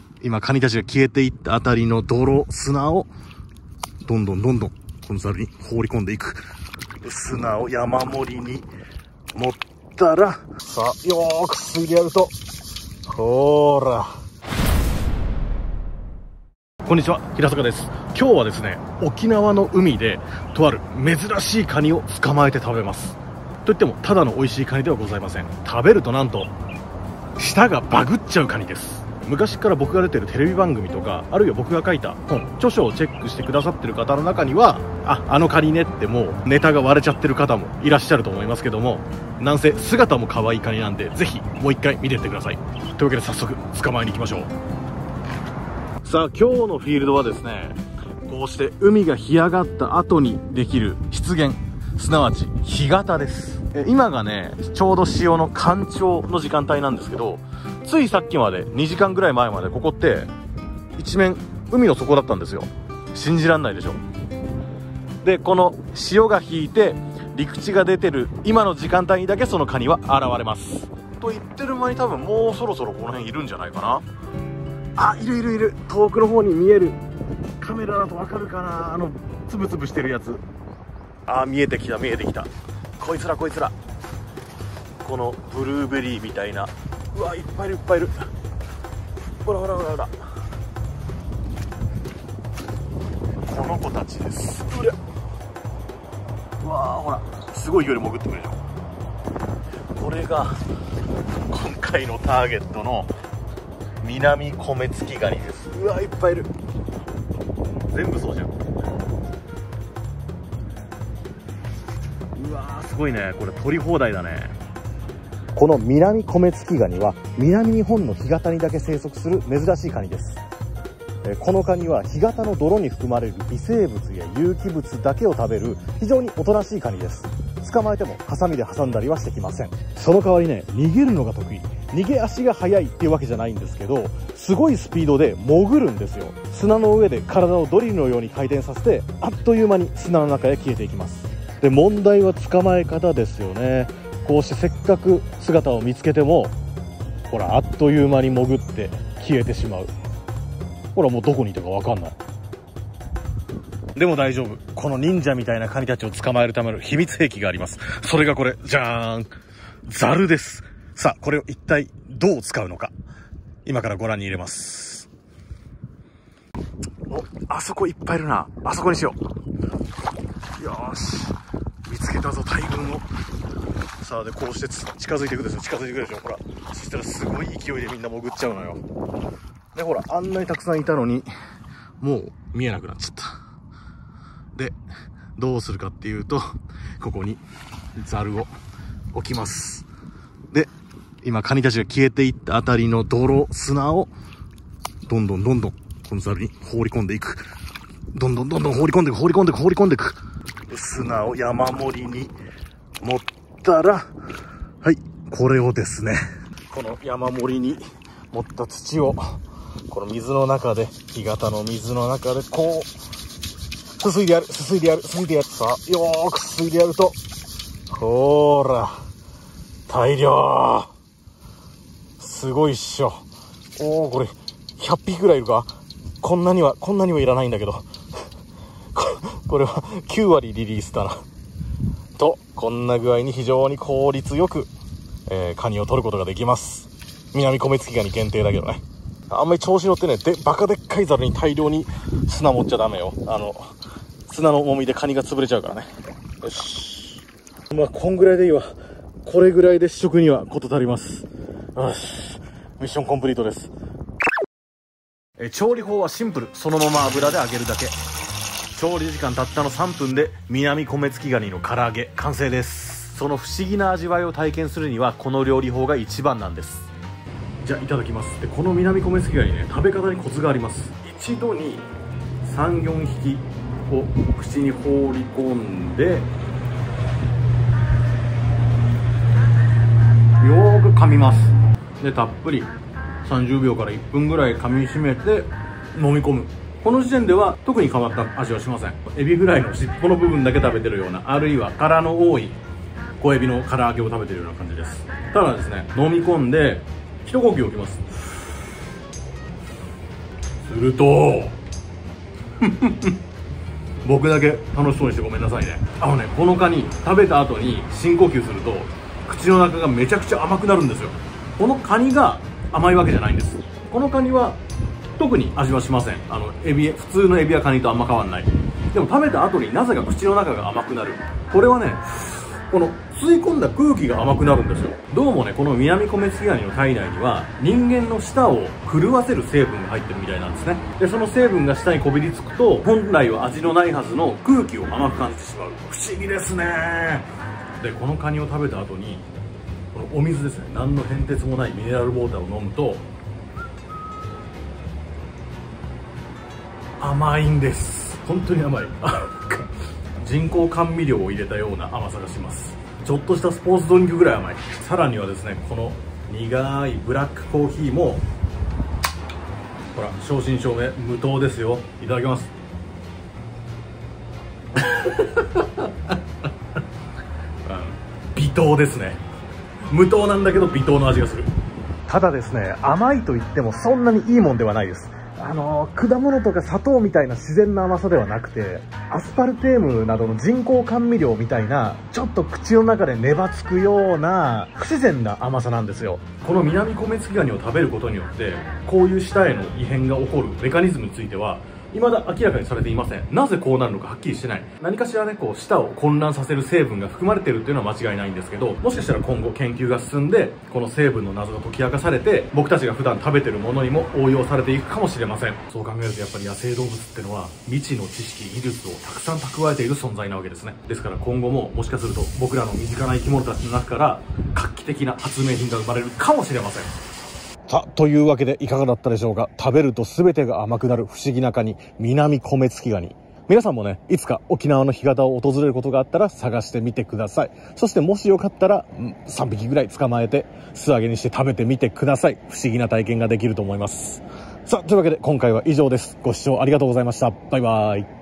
今カニたちが消えていったあたりの泥、砂をどんどんこのザルに放り込んでいく。砂を山盛りに盛ったら、さあよーくすいでやると、ほーら。こんにちは、平坂です。今日はですね、沖縄の海でとある珍しいカニを捕まえて食べます。といってもただの美味しいカニではございません。食べるとなんと舌がバグっちゃうカニです。昔から僕が出てるテレビ番組とか、あるいは僕が書いた本、著書をチェックしてくださってる方の中には、あのカニねってもうネタが割れちゃってる方もいらっしゃると思いますけども、なんせ姿も可愛いカニなんで、ぜひもう一回見てってください。というわけで早速捕まえに行きましょう。さあ今日のフィールドはですね、こうして海が干上がった後にできる湿原、すなわち干潟です。今がね、ちょうど潮の干潮の時間帯なんですけど、ついさっきまで2時間ぐらい前までここって一面海の底だったんですよ。信じらんないでしょ。でこの潮が引いて陸地が出てる今の時間帯にだけそのカニは現れます。と言ってる間に多分もうそろそろこの辺いるんじゃないかな。あ、いる遠くの方に見える。カメラだとわかるかな、つぶつぶしてるやつ。あ、見えてきたこいつらこのブルーベリーみたいな、うわいっぱいいるほらこの子たちです。うわーほらすごい距離潜ってくるでしょ。これが今回のターゲットのミナミコメツキガニです。うわいっぱいいる。全部そうじゃん。うわーすごいね、これ取り放題だね。このミナミコメツキガニは南日本の干潟にだけ生息する珍しいカニです。このカニは干潟の泥に含まれる微生物や有機物だけを食べる非常におとなしいカニです。捕まえてもハサミで挟んだりはしてきません。その代わりね、逃げるのが得意。逃げ足が速いっていうわけじゃないんですけど、すごいスピードで潜るんですよ。砂の上で体をドリルのように回転させて、あっという間に砂の中へ消えていきます。で問題は捕まえ方ですよね。こうしてせっかく姿を見つけても、ほらあっという間に潜って消えてしまう。ほらもうどこにいたか分かんない。でも大丈夫。この忍者みたいなカニたちを捕まえるための秘密兵器があります。それがこれ、じゃーん、ザルです。さあこれを一体どう使うのか、今からご覧に入れます。お、あそこいっぱいいるな。あそこにしよう。よーし、見つけたぞ大群を。さあでこうして近づいていくでしょ。ほらそしたらすごい勢いでみんな潜っちゃうのよ。でほらあんなにたくさんいたのにもう見えなくなっちゃった。でどうするかっていうと、ここにザルを置きます。で今カニたちが消えていったあたりの泥、砂をどんどんこのザルに放り込んでいく。どんどん放り込んでいく。砂を山盛りに盛ったら、はい、これをですね、この山盛りに盛った土をこの水の中で、干潟の水の中でこうすすいでやる。さあよーくすすいでやると、ほーら大量、すごいっしょ。おーこれ100匹ぐらいいるか。こんなにはいらないんだけどこれは9割リリースだなと、こんな具合に非常に効率よく、カニを取ることができます。南コメツキガニ限定だけどね。あんまり調子乗ってね、バカでっかいザルに大量に砂持っちゃダメよ。砂の重みでカニが潰れちゃうからね。よし、まあこんぐらいでいいわ。これぐらいで試食には事足ります。よし、ミッションコンプリートです。調理法はシンプル。そのまま油で揚げるだけ。調理時間たったの3分で南コメツキガニの唐揚げ完成です。その不思議な味わいを体験するにはこの料理法が一番なんです。じゃあいただきます。でこの南コメツキガニね、食べ方にコツがあります。一度に 3,4 匹を口に放り込んで、よーく噛みます。でたっぷり30秒から1分ぐらい噛みしめて飲み込む。この時点では特に変わった味はしません。エビフライの尻尾の部分だけ食べてるような、あるいは殻の多い小エビの唐揚げを食べてるような感じです。ただですね、飲み込んで一呼吸置きます。 すると僕だけ楽しそうにしてごめんなさいね。このカニ食べた後に深呼吸すると口の中がめちゃくちゃ甘くなるんですよ。このカニが甘いわけじゃないんです。このカニは特に味はしません。普通のエビやカニとあんま変わんない。でも食べた後になぜか口の中が甘くなる。これはね、この吸い込んだ空気が甘くなるんですよ。どうもね、このミナミコメツキガニの体内には人間の舌を震わせる成分が入ってるみたいなんですね。でその成分が舌にこびりつくと本来は味のないはずの空気を甘く感じてしまう。不思議ですね。でこのカニを食べた後にこのお水ですね、何の変哲もないミネラルウォーターを飲むと甘いんです。本当に甘い。人工甘味料を入れたような甘さがします。ちょっとしたスポーツドリンクぐらい甘い。さらにはですね、この苦いブラックコーヒーもほら正真正銘無糖ですよ。いただきます。微糖ですね。無糖なんだけど微糖の味がする。ただですね、甘いと言ってもそんなにいいもんではないです。果物とか砂糖みたいな自然な甘さではなくて、アスパルテームなどの人工甘味料みたいなちょっと口の中でねばつくような不自然な甘さなんですよ。このミナミコメツキガニを食べることによってこういう舌への異変が起こるメカニズムについては未だ明らかにされていません。なぜこうなるのかはっきりしてない。何かしらね、こう舌を混乱させる成分が含まれているっていうのは間違いないんですけど、もしかしたら今後研究が進んでこの成分の謎が解き明かされて僕たちが普段食べてるものにも応用されていくかもしれません。そう考えるとやっぱり野生動物ってのは未知の知識技術をたくさん蓄えている存在なわけですね。ですから今後ももしかすると僕らの身近な生き物たちの中から画期的な発明品が生まれるかもしれません。さあ、というわけでいかがだったでしょうか。食べると全てが甘くなる不思議なカニ、ミナミコメツキガニ。皆さんもね、いつか沖縄の干潟を訪れることがあったら探してみてください。そしてもしよかったら、3匹ぐらい捕まえて素揚げにして食べてみてください。不思議な体験ができると思います。さあ、というわけで今回は以上です。ご視聴ありがとうございました。バイバイ。